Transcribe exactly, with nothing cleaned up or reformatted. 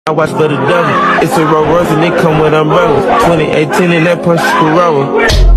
I watch for the devil. It's a Rolls Royce and it come with umbrellas. twenty eighteen in that Porsche Corolla.